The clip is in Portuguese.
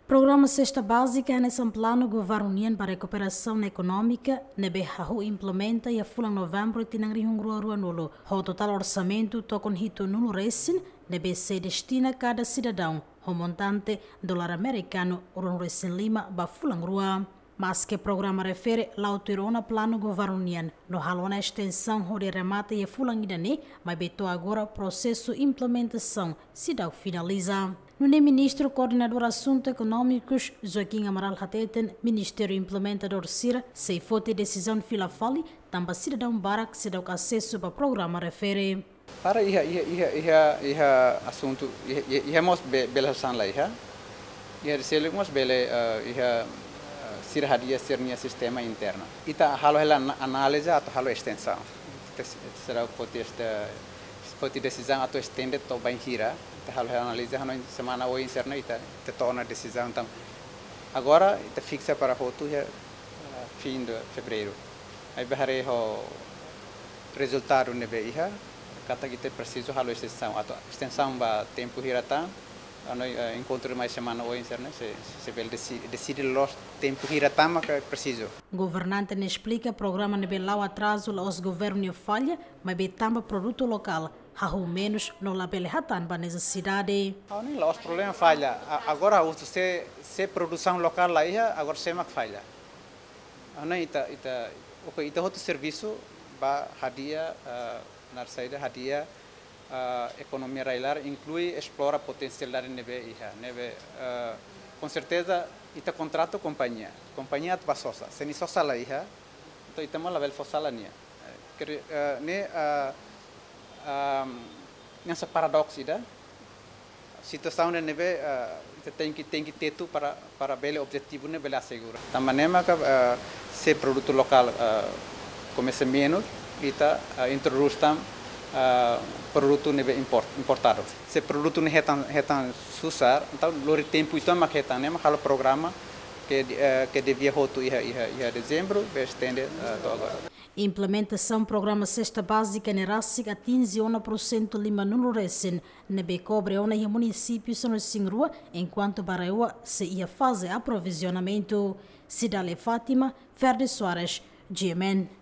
Programa Cesta Básica é nesse plano governo União para recuperação econômica, nebe hahu implementa e a fulang novembro tinang rua nulo. O total orçamento tocon hito nulo resin, nebe se destina cada cidadão, o montante dólar americano urun resin lima ba fulang rua. Mas que o programa refere lautirona plano governo União, no halona extensão de remate e fulang idane, mas beto agora processo implementação, se dá finaliza. No ministro coordenador assuntos econômicos, Joaquim Amaral Hateten, Ministério Implementador CIRA, se fote decisão filafali, também cidadão barak se dá acesso para o programa refere. Para assunto, mos bela sanla recebe mos bele CIRA hadia sernia sistema interno. Ita halo hela análise atau halo extensão. Será fote decisão atau extended to bem hira. Halo analisa semana hoje interna ita torna decisão então agora ita fixa para outro fim de fevereiro aí bahare o resultado nebe iha kata kita preciso halo extensão ba tempo hirata ano encontro mais semana hoje interna se bel decide los tempo hirata mas preciso. Governante ne explica programa nebe lau atraso aos governos falha mas betamba produto local. Há menos não lá pela hatan para necessidade. Não, os problemas falha. Agora se produção local lá agora se mak falha. Não ita outro serviço ba hadia na saída hadia economia railar inclui explora potencialidade neve com certeza ita contrato companhia tua sosa se ni sosa lá então ita mal level fosala nia nessa paradoxo ida situação ne neve tem que ter tu para bele objetivo ne bele assegura também se produto local começa menos ita introduz produto neve importado se produto ne retan susar então lori tempo itu mak retan ne mak programa que devia roto ia dezembro vai estender agora. Implementação programa Cesta Básica Nerasik atinge 1% lima nulo recém, nebe cobre ona e município são rua enquanto Baraua se ia fazer aprovisionamento. Cidade Fátima, Verde Soares, GMN.